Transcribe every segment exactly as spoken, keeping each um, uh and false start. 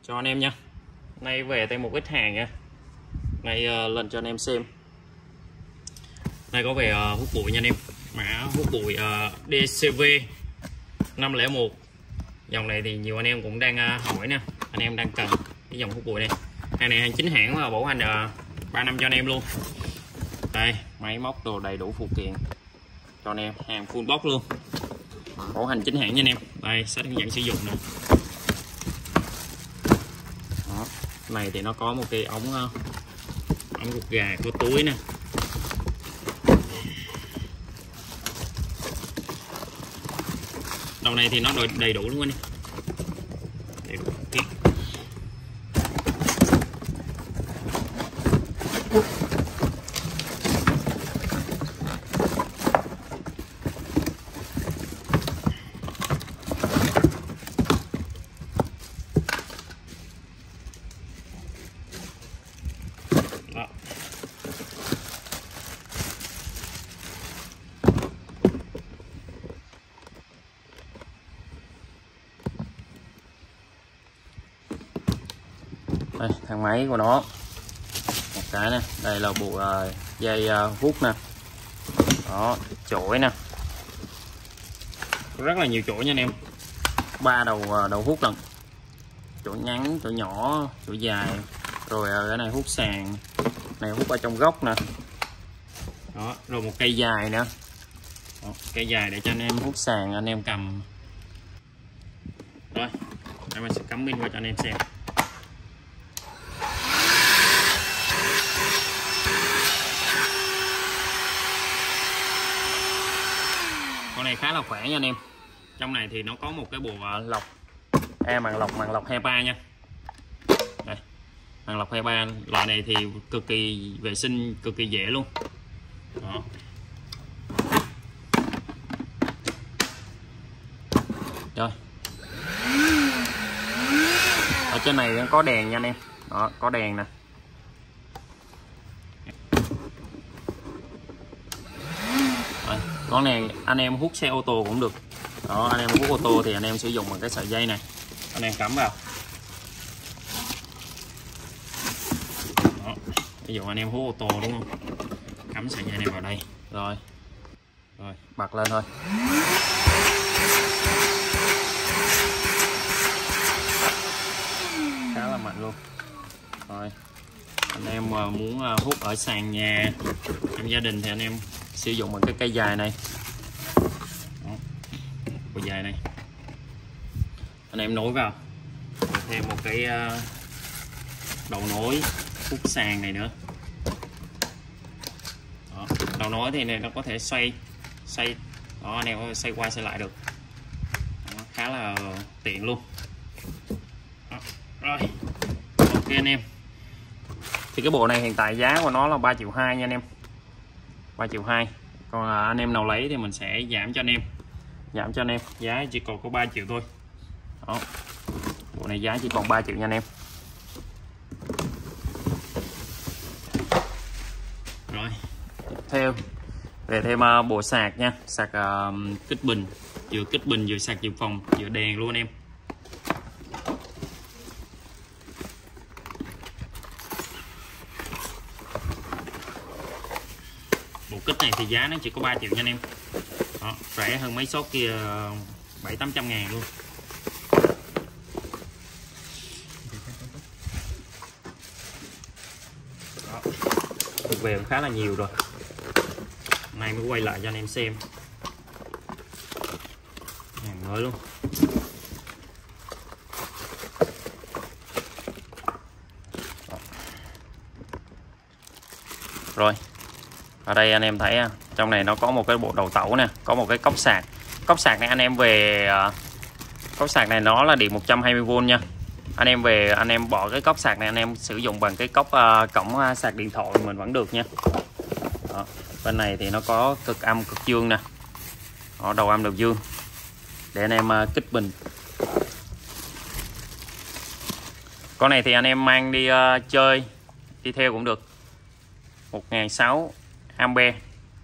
cho anh em nha. Nay về thêm một ít hàng nha. Nay uh, lần cho anh em xem. Đây có về uh, hút bụi nha anh em. Mã hút bụi uh, đê xê vê năm không một. Dòng này thì nhiều anh em cũng đang uh, hỏi nè. Anh em đang cần cái dòng hút bụi này. Hàng này hàng chính hãng và bảo hành uh, ba năm cho anh em luôn. Đây, máy móc đồ đầy đủ phụ kiện cho anh em, hàng full box luôn. Bảo hành chính hãng nha anh em. Đây, sách hướng dẫn sử dụng nè. Đó, này thì nó có một cái ống uh, ống ruột gà của túi nè. Đầu này thì nó đầy đủ luôn anh em. Đầy đủ kiện. Đó. Đây, thang máy của nó một cái nè, đây là bộ uh, dây uh, hút nè, đó, chổi nè, rất là nhiều chổi nha anh em, ba đầu uh, đầu hút lần, chổi ngắn, chổi nhỏ, chổi dài, rồi uh, cái này hút sàn, này hút ở trong góc nè, đó, rồi một cây dài nữa, đó, cây dài để cho anh em hút sàn, anh em cầm. Rồi, đây mình sẽ cắm pin vào cho anh em xem. Con này khá là khỏe nha anh em. Trong này thì nó có một cái bộ lọc e màng lọc màng lọc hai ba nha. Đây, màng lọc hai ba, loại này thì cực kỳ vệ sinh, cực kỳ dễ luôn. Đó. Rồi. Ở trên này có đèn nha anh em. Đó, có đèn nè. Rồi, con này anh em hút xe ô tô cũng được. Đó, anh em hút ô tô thì anh em sử dụng bằng cái sợi dây này, anh em cắm vào. Đó, ví dụ anh em hút ô tô đúng không, cắm sợi dây này vào đây, rồi rồi bật lên thôi. Khá là mạnh luôn. Rồi, anh em mà muốn hút ở sàn nhà trong gia đình thì anh em sử dụng bằng cái cây dài này. Đó, cây dài này anh em nối vào, rồi thêm một cái đầu nối hút sàn này nữa. Đó, đầu nối thì này nó có thể xoay xoay đó, anh em có thể xoay qua xoay lại được. Đó, khá là tiện luôn. Đó, rồi ok anh em, thì cái bộ này hiện tại giá của nó là ba triệu hai nha anh em, ba triệu hai. Còn à, anh em nào lấy thì mình sẽ giảm cho anh em, giảm cho anh em giá chỉ còn có ba triệu thôi. Đó, bộ này giá chỉ còn ba triệu nha anh em. Rồi, tiếp theo về thêm uh, bộ sạc nha, sạc uh, kích bình, vừa kích bình vừa sạc dự phòng vừa đèn luôn anh em. Bộ kích này thì giá nó chỉ có ba triệu nha anh em. Đó, rẻ hơn mấy shop kia bảy tám trăm ngàn luôn. Đó, về khá là nhiều rồi, nay mới quay lại cho anh em xem, hàng mới luôn. Đó. Rồi, ở đây anh em thấy trong này nó có một cái bộ đầu tẩu nè, có một cái cốc sạc. Cốc sạc này anh em về, cốc sạc này nó là điện một trăm hai mươi vôn nha. Anh em về anh em bỏ cái cốc sạc này, anh em sử dụng bằng cái cốc uh, cổng uh, sạc điện thoại mình vẫn được nha. Đó, bên này thì nó có cực âm cực dương nè. Đó, đầu âm đầu dương để anh em uh, kích bình. Con này thì anh em mang đi uh, chơi đi theo cũng được. một nghìn sáu trăm ampe.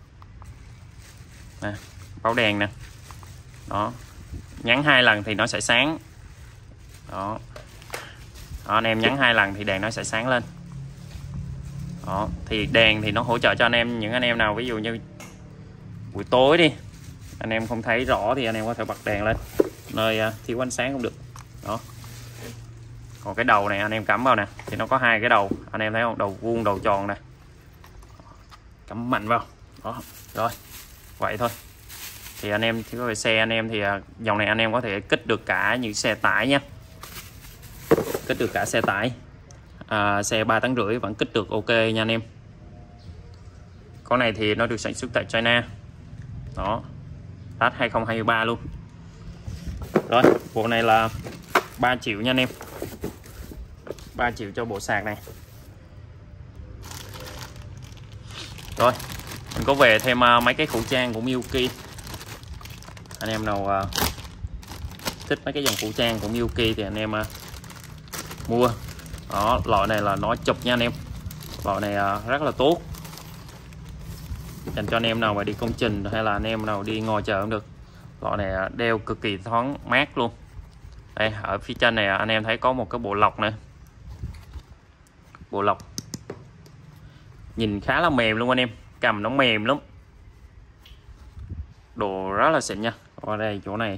Nè, báo đèn nè. Đó, nhắn hai lần thì nó sẽ sáng. Đó, Đó, anh em nhấn hai lần thì đèn nó sẽ sáng lên. Đó, thì đèn thì nó hỗ trợ cho anh em, những anh em nào ví dụ như buổi tối đi anh em không thấy rõ thì anh em có thể bật đèn lên, nơi uh, thiếu ánh sáng cũng được. Đó. Còn cái đầu này anh em cắm vào nè thì nó có hai cái đầu, anh em thấy không, đầu vuông đầu tròn nè, cắm mạnh vào. Đó. Rồi vậy thôi. Thì anh em chỉ có về xe anh em thì uh, dòng này anh em có thể kích được cả những xe tải nha, kích được cả xe tải, à, xe ba tấn rưỡi vẫn kích được ok nha anh em. Con này thì nó được sản xuất tại China. Đó, Tết hai không hai ba luôn. Rồi bộ này là ba triệu nha anh em, ba triệu cho bộ sạc này. Rồi mình có về thêm uh, mấy cái khẩu trang của Milky. Anh em nào uh, thích mấy cái dòng khẩu trang của Milky thì anh em uh, mua. Đó, loại này là nó chụp nha anh em, loại này uh, rất là tốt dành cho anh em nào mà đi công trình hay là anh em nào đi ngồi chờ cũng được. Loại này uh, đeo cực kỳ thoáng mát luôn. Đây ở phía trên này anh em thấy có một cái bộ lọc nữa, bộ lọc nhìn khá là mềm luôn anh em, cầm nó mềm lắm, đồ rất là xịn nha. Ở đây chỗ này,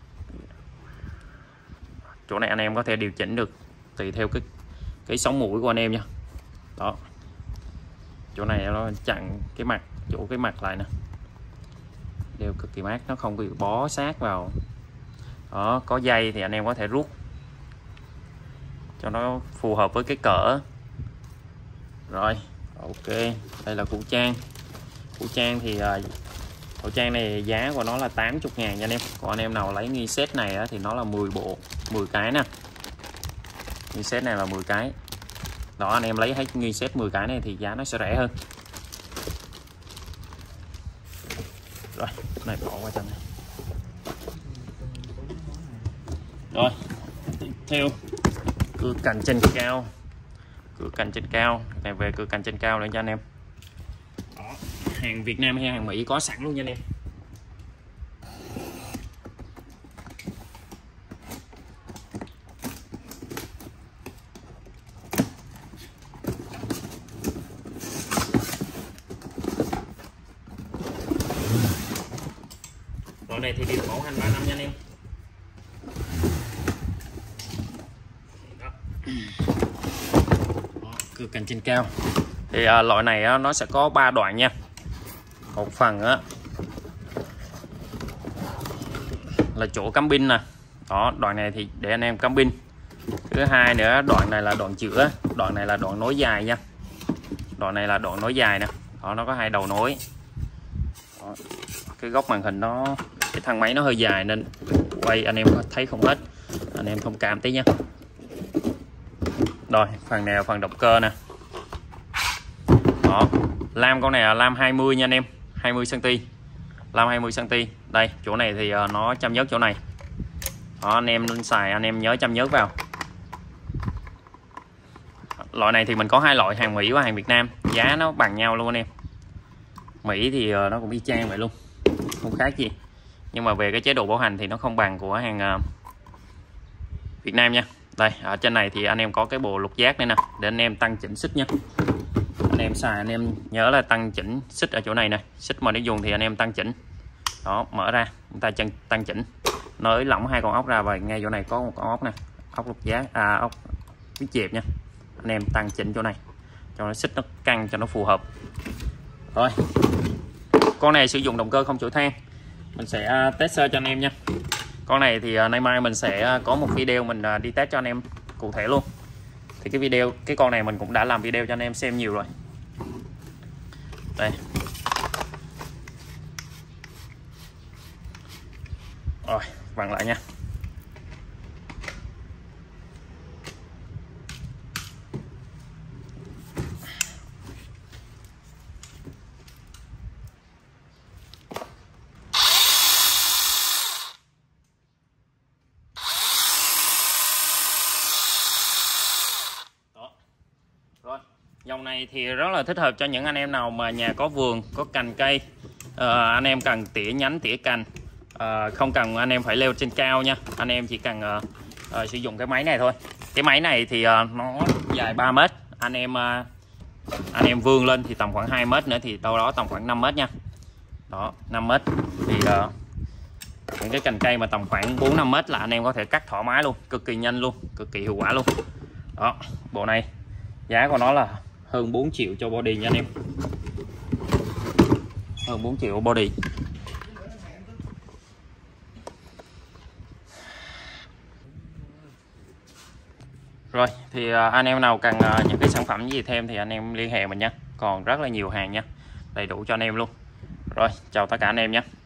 chỗ này anh em có thể điều chỉnh được tùy theo cái cái sống mũi của anh em nha. Đó, chỗ này nó chặn cái mặt, chỗ cái mặt lại nè, đeo cực kỳ mát, nó không bị bó sát vào. Đó, có dây thì anh em có thể rút cho nó phù hợp với cái cỡ. Rồi ok, đây là khẩu trang. Khẩu trang thì uh, khẩu trang này giá của nó là tám mươi ngàn nha anh em. Còn anh em nào lấy nguyên set này á, thì nó là mười bộ, mười cái nè. Nguyên set này là mười cái. Đó, anh em lấy hết nguyên set mười cái này thì giá nó sẽ rẻ hơn. Rồi, này bỏ qua chân này. Rồi, tiếp theo cưa cành trên cao. Cưa cành trên cao, này về cưa cành trên cao nữa cho anh em. Đó, hàng Việt Nam hay hàng Mỹ có sẵn luôn nha anh em. Loại này thì điều mẫu hành ba năm nha anh em. Đó, cưa cành trên cao. Thì à, loại này á, nó sẽ có ba đoạn nha. Một phần á là chỗ cắm pin nè. Đó, đoạn này thì để anh em cắm pin. Thứ hai nữa, đoạn này là đoạn chữa, đoạn này là đoạn nối dài nha. Đoạn này là đoạn nối dài nè. Đó, nó có hai đầu nối. Đó, cái góc màn hình nó, cái thang máy nó hơi dài nên quay anh em thấy không hết, anh em thông cảm tí nha. Rồi phần này là phần động cơ nè. Đó, lam con này là lam hai mươi nha anh em, hai mươi xăng ti mét, lam hai mươi xăng ti mét. Đây chỗ này thì nó chăm nhớt chỗ này. Đó, anh em lên xài anh em nhớ chăm nhớt vào. Loại này thì mình có hai loại, hàng Mỹ và hàng Việt Nam, giá nó bằng nhau luôn anh em. Mỹ thì nó cũng y chang vậy luôn, không khác gì, nhưng mà về cái chế độ bảo hành thì nó không bằng của hàng uh, Việt Nam nha. Đây ở trên này thì anh em có cái bộ lục giác này nè, để anh em tăng chỉnh xích nha. Anh em xài anh em nhớ là tăng chỉnh xích ở chỗ này nè, xích mà để dùng thì anh em tăng chỉnh. Đó, mở ra chúng ta chân tăng chỉnh, nới lỏng hai con ốc ra, và ngay chỗ này có một con ốc nè, ốc lục giác, à ốc vít chẹp nha. Anh em tăng chỉnh chỗ này cho nó xích nó căng cho nó phù hợp. Rồi con này sử dụng động cơ không chổi than, mình sẽ test sơ cho anh em nha. Con này thì nay mai mình sẽ có một video mình đi test cho anh em cụ thể luôn. Thì cái video cái con này mình cũng đã làm video cho anh em xem nhiều rồi. Đây. Rồi vặn lại nha. Dòng này thì rất là thích hợp cho những anh em nào mà nhà có vườn, có cành cây, à, anh em cần tỉa nhánh, tỉa cành, à, không cần anh em phải leo trên cao nha, anh em chỉ cần à, à, sử dụng cái máy này thôi. Cái máy này thì uh, nó dài ba mét, anh em uh, anh em vươn lên thì tầm khoảng hai mét nữa thì đâu đó tầm khoảng năm mét nha. Đó, năm mét thì uh, những cái cành cây mà tầm khoảng bốn năm mét là anh em có thể cắt thoải mái luôn, cực kỳ nhanh luôn, cực kỳ hiệu quả luôn. Đó, bộ này giá của nó là hơn bốn triệu cho body nha anh em. Hơn bốn triệu body. Rồi thì anh em nào cần những cái sản phẩm gì thêm thì anh em liên hệ mình nha. Còn rất là nhiều hàng nha, đầy đủ cho anh em luôn. Rồi chào tất cả anh em nhé.